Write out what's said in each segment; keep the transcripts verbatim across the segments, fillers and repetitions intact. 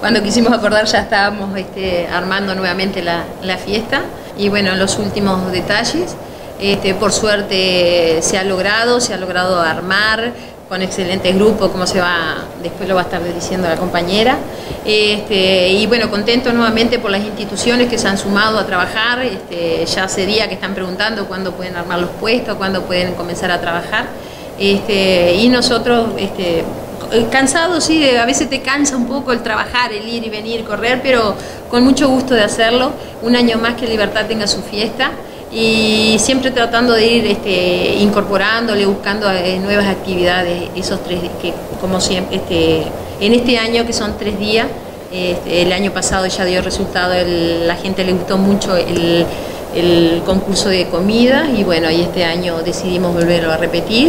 cuando quisimos acordar ya estábamos este, armando nuevamente la, la fiesta. Y bueno, los últimos detalles, este, por suerte se ha logrado, se ha logrado armar con excelentes grupos, como se va, después lo va a estar diciendo la compañera. Este, y bueno, contento nuevamente por las instituciones que se han sumado a trabajar. Este, ya hace días que están preguntando cuándo pueden armar los puestos, cuándo pueden comenzar a trabajar. Este, y nosotros, este, cansados, sí, a veces te cansa un poco el trabajar, el ir y venir, correr, pero con mucho gusto de hacerlo. Un año más que Libertad tenga su fiesta. Y siempre tratando de ir este, incorporándole, buscando eh, nuevas actividades, esos tres, que como siempre, este, en este año que son tres días, este, el año pasado ya dio resultado, el, la gente le gustó mucho el, el concurso de comida y bueno, y este año decidimos volverlo a repetir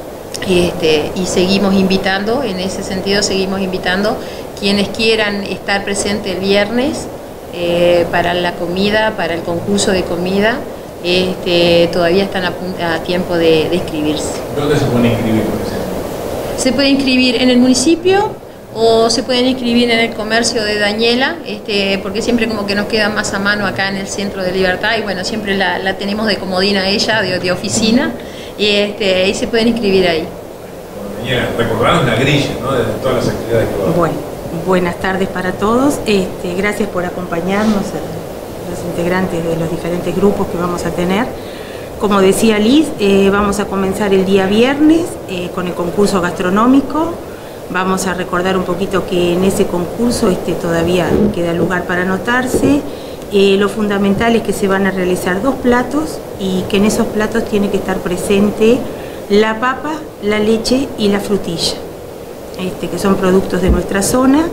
este, y seguimos invitando, en ese sentido seguimos invitando quienes quieran estar presentes el viernes eh, para la comida, para el concurso de comida. Este, todavía están a, a tiempo de, de inscribirse. ¿Dónde se pueden inscribir, por ejemplo? Se puede inscribir en el municipio o se pueden inscribir en el comercio de Dañela, este, porque siempre como que nos queda más a mano acá en el Centro de Libertad y bueno, siempre la, la tenemos de comodina ella, de, de oficina, y este, ahí se pueden inscribir ahí. Dañela, recordarnos la grilla, ¿no? De todas las actividades que va a haber. Bueno, buenas tardes para todos, este, gracias por acompañarnos a los integrantes de los diferentes grupos que vamos a tener. Como decía Liz, eh, vamos a comenzar el día viernes eh, con el concurso gastronómico. Vamos a recordar un poquito que en ese concurso este, todavía queda lugar para anotarse. Eh, lo fundamental es que se van a realizar dos platos y que en esos platos tiene que estar presente la papa, la leche y la frutilla, este, que son productos de nuestra zona.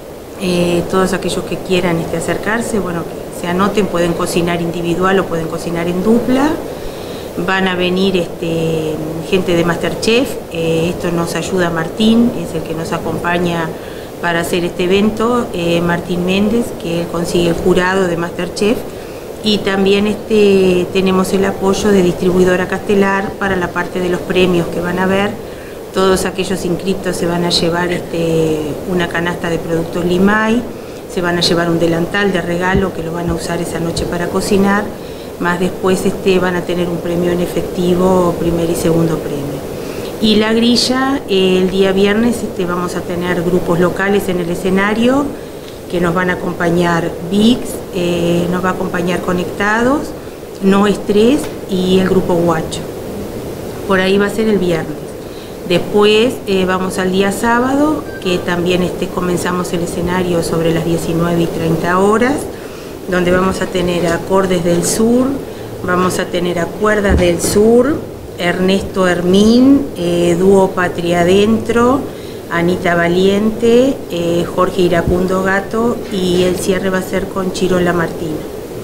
Eh, todos aquellos que quieran este, acercarse, bueno, que se anoten, pueden cocinar individual o pueden cocinar en dupla. Van a venir este, gente de MasterChef, eh, esto nos ayuda Martín, es el que nos acompaña para hacer este evento, eh, Martín Méndez, que él consigue el jurado de MasterChef, y también este, tenemos el apoyo de Distribuidora Castelar para la parte de los premios que van a haber. Todos aquellos inscriptos se van a llevar este, una canasta de productos Limay, se van a llevar un delantal de regalo que lo van a usar esa noche para cocinar, más después este, van a tener un premio en efectivo, primer y segundo premio. Y la grilla, eh, el día viernes este, vamos a tener grupos locales en el escenario que nos van a acompañar V I X, eh, nos va a acompañar Conectados, No Estrés y el grupo Guacho. Por ahí va a ser el viernes. Después eh, vamos al día sábado, que también este, comenzamos el escenario sobre las diecinueve y treinta horas, donde vamos a tener Acordes del Sur, vamos a tener a Cuerdas del Sur, Ernesto Hermín, eh, Dúo Patria Adentro, Anita Valiente, eh, Jorge Iracundo Gato, y el cierre va a ser con Chirola Martina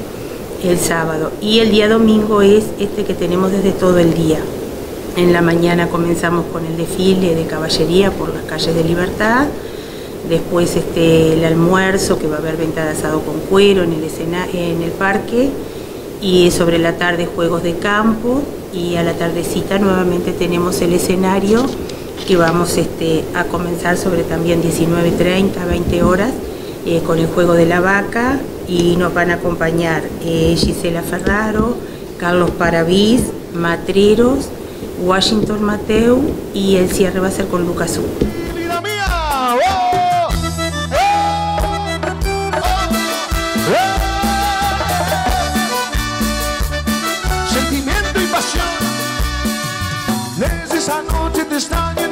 el sábado. Y el día domingo es este que tenemos desde todo el día. En la mañana comenzamos con el desfile de caballería por las calles de Libertad, después este, el almuerzo, que va a haber venta de asado con cuero en el, escena, en el parque, y sobre la tarde juegos de campo, y a la tardecita nuevamente tenemos el escenario que vamos este, a comenzar sobre también diecinueve treinta, veinte horas, eh, con el juego de la vaca, y nos van a acompañar eh, Gisela Ferraro, Carlos Paravís, Matreros, Washington Mateu, y el cierre va a ser con Lucas Hugo. ¡Vida mía! ¡Oh! ¡Oh! ¡Oh! Sentimiento y pasión. Desde esa noche te extraño.